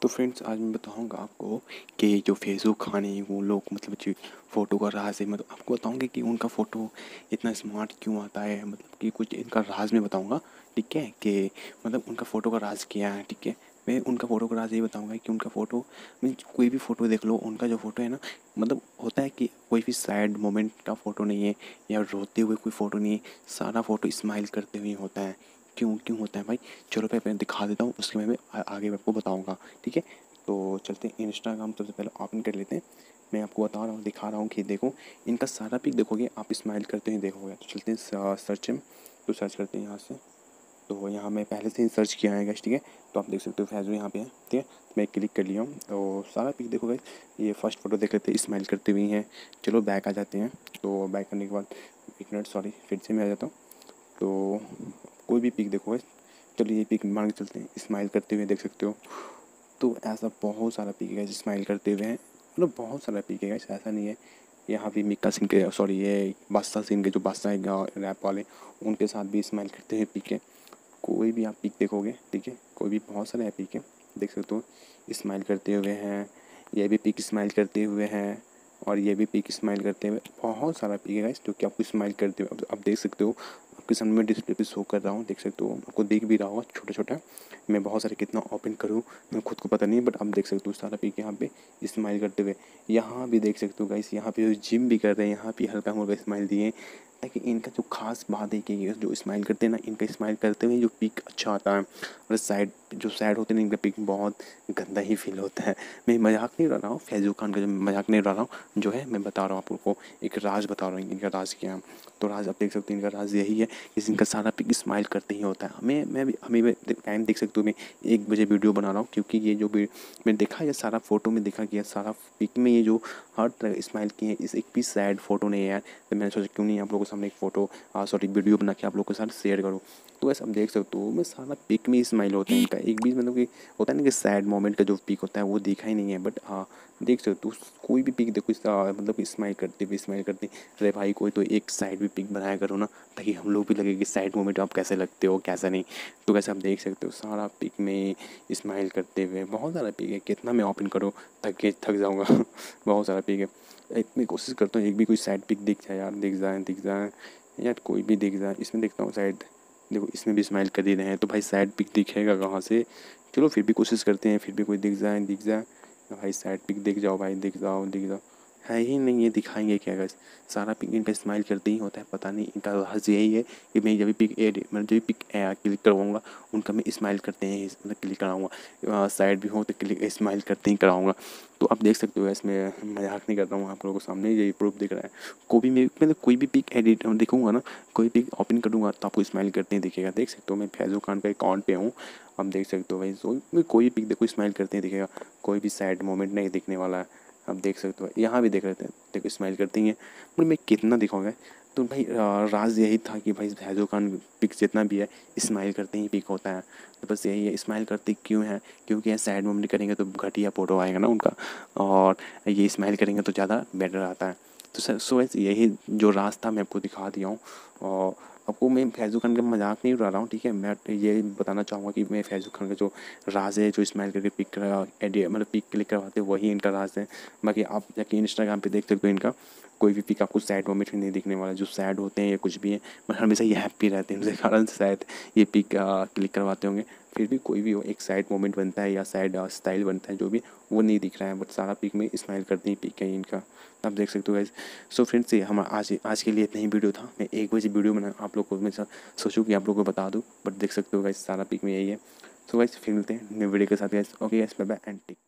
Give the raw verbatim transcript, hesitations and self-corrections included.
तो फ्रेंड्स आज मैं बताऊंगा आपको कि जो फेसबुक खाने वो लोग मतलब कि फ़ोटो का राज है। मतलब आपको बताऊंगा कि उनका फ़ोटो इतना स्मार्ट क्यों आता है। मतलब कि कुछ इनका राज मैं बताऊंगा, ठीक है। कि मतलब उनका फ़ोटो का राज क्या है, ठीक है। मैं उनका फ़ोटो का राज ये बताऊंगा कि उनका फ़ोटो मीन कोई भी फ़ोटो देख लो, उनका जो फ़ोटो है ना, मतलब होता है कि कोई भी सैड मोमेंट का फ़ोटो नहीं है या रोते हुए कोई फ़ोटो नहीं है। सारा फ़ोटो स्माइल करते हुए होता है। क्यों क्यों होता है भाई, चलो भाई मैं दिखा देता हूँ, उसके बाद मैं आगे आपको बताऊँगा, ठीक है। तो चलते हैं इंस्टाग्राम सबसे पहले ओपन कर लेते हैं। मैं आपको बता रहा हूँ, दिखा रहा हूँ कि देखो इनका सारा पिक देखोगे आप स्माइल करते हुए देखोगे। तो चलते हैं सर्च में, तो सर्च करते हैं यहाँ से। तो यहाँ मैं पहले से ही सर्च किया है गाइस, ठीक है। तो आप देख सकते हो फैज़ू यहाँ पे है, ठीक है। तो मैं क्लिक कर लिया हूँ और सारा पिक देखो गाइस। ये फर्स्ट फोटो देख लेते हैं, स्माइल करते हुए हैं। चलो बैक आ जाते हैं। तो बैक करने के बाद एक मिनट, सॉरी फिर से मैं आ जाता हूँ। तो कोई भी पिक देखो गाइस, चलो ये पिक मान के चलते हैं, स्माइल करते हुए देख सकते हो। तो ऐसा बहुत सारा पिक है स्माइल करते हुए हैं, मतलब बहुत सारा पिक है गाइस, ऐसा नहीं है। यहाँ भी मिक्का सिंह के, सॉरी ये बादशाह सिंह के जो बादशाह है रैप वाले, उनके साथ भी स्माइल करते हुए पिक है। कोई भी आप पिक देखोगे, ठीक है, कोई भी बहुत सारे पिक है देख सकते हो स्माइल करते हुए हैं। ये भी पिक स्माइल करते हुए हैं और ये भी पिक स्माइल करते हुए, बहुत सारा पिक है गाइस जो कि आपको स्माइल करते हुए अब आप देख सकते हो। आपके सामने मैं डिस्प्ले पे शो कर रहा हूँ, देख सकते हो, आपको दिख भी रहा होगा छोटा छोटा। मैं बहुत सारे कितना ओपन करूँ मैं खुद को पता नहीं है, बट आप देख सकते हो सारा पिक यहाँ पे स्माइल करते हुए। यहाँ भी देख सकते हो गाइस, यहाँ पे जिम भी कर रहे हैं, यहाँ पे हल्का हल्का स्माइल दिए। ताकि इनका जो खास बात है कि ये जो स्माइल करते हैं ना, इनका स्माइल करते हुए जो पिक अच्छा आता है। और साइड जो सैड होते हैं ना, इनका पिक बहुत गंदा ही फील होता है। मैं मजाक नहीं उड़ा रहा हूँ, फैज़ूक खान का जो मजाक नहीं उड़ा रहा हूँ, जो है मैं बता रहा हूँ आप लोग को, एक राज बता रहा हूँ इनका राज क्या है। तो राज आप देख सकते हो, इनका राज यही है कि इनका सारा पिक स्माइल करते ही होता है। हमें मैं भी हमें टाइम देख सकते हो, मैं एक बजे वीडियो बना रहा हूँ क्योंकि ये जो मैं देखा, ये सारा फोटो में देखा कि सारा पिक में ये जो हर तरह स्माइल किए हैं, इस एक भी सैड फोटो नहीं है यार। तो मैंने सोचा क्यों नहीं आप लोगों के सामने एक फ़ोटो सॉरी वीडियो बना के आप लोगों के साथ शेयर करूँ। तो वैसे आप देख सकते हो मैं सारा पिक में स्माइल होता है इनका, एक भी मतलब कि होता है ना कि सैड मोमेंट का जो पिक होता है वो दिखा ही नहीं है। बट हाँ देख सकते हो कोई भी पिक देखो इस आ, मतलब स्माइल करते भी स्माइल करते। अरे भाई कोई तो एक साइड भी पिक बनाया करो ना, ताकि हम लोग भी लगे कि साइड मोमेंट आप कैसे लगते हो कैसा नहीं। तो वैसे आप देख सकते हो सारा पिक में स्माइल करते हुए, बहुत सारा पिक है, कितना मैं ओपन करूँ थक के थक जाऊँगा बहुत सारा पिक है। इतनी कोशिश करता हूँ एक भी कोई साइड पिक दिख जाए यार, दिख जाए दिख जाए यार, कोई भी दिख जाए। इसमें देखता हूँ साइड, देखो इसमें भी स्माइल कर ही रहे हैं, तो भाई साइड पिक दिखेगा कहाँ से। चलो फिर भी कोशिश करते हैं, फिर भी कोई दिख जाए दिख जाए। भाई साइड पिक दिख जाओ भाई, दिख जाओ दिख जाओ। है ही नहीं, ये दिखाएंगे क्या गाइस। सारा पिक इनका स्माइल करते ही होता है, पता नहीं इनका राज यही है कि मैं जब भी पिक एड मतलब जब भी पिक क्लिक करवाऊँगा उनका मैं स्माइल करते हैं मतलब क्लिक कराऊँगा। साइड भी हो तो क्लिक स्माइल करते ही कराऊँगा। तो आप देख सकते हो इसमें मजाक नहीं कर रहा हूँ, आप लोगों के सामने यही प्रूफ दिख रहा है। कोई भी मतलब कोई भी पिक एडिट देखूँगा ना, कोई पिक ओपन करूँगा तो आपको स्माइल करते ही दिखेगा। देख सकते हो मैं फैज़ूक खान का अकाउंट पे हूँ, आप देख सकते हो भाई। सो कोई पिक देखो स्माइल करते ही दिखेगा, कोई भी सैड मोमेंट नहीं दिखने वाला है। आप देख सकते हो यहाँ भी देख रहे थे, देखो स्माइल करते ही हैं। मतलब मैं कितना दिखाऊंगा। तो भाई राज यही था कि भाई फैज़ूक खान पिक जितना भी है स्माइल करते ही पिक होता है। तो बस यही है, स्माइल करते क्यों है, क्योंकि ये सैड मोमेंट करेंगे तो घटिया फोटो आएगा ना उनका, और ये स्माइल करेंगे तो ज़्यादा बेटर आता है। तो सर सो यही जो रास्ता मैं आपको दिखा दिया हूँ। और आपको मैं फैज़ूक खान का मजाक नहीं उड़ा रहा हूँ, ठीक है। मैं ये बताना चाहूँगा कि मैं फैज़ूक खान का जो राज है, जो स्माइल करके पिक एडिट मतलब पिक क्लिक करवाते हैं, वही इनका राज है। बाकी आप जाके इंस्टाग्राम पे देख सकते हो, इनका कोई भी पिक आपको सैड मोमेंट नहीं दिखने वाला। जो सैड होते हैं या कुछ भी है, मतलब हमेशा ये हैप्पी रहते हैं, उनके कारण शायद ये पिक क्लिक करवाते होंगे। फिर भी कोई भी हो, एक सैड मोमेंट बनता है या सैड स्टाइल बनता है, जो भी वो नहीं दिख रहा है। बट सारा पिक में स्माइल करते ही पिक है इनका, आप देख सकते हो गाइस। सो फ्रेंड्स ये हमारा आज आज के लिए इतना ही वीडियो था। मैं एक बजे वीडियो बना आप लोग को मैं सोचूँ कि आप लोग को बता दूँ, बट देख सकते हो गाइस सारा पिक में यही है। सो गाइस फिर मिलते हैं न्यू वीडियो के साथ guys. Okay guys, bye bye and take.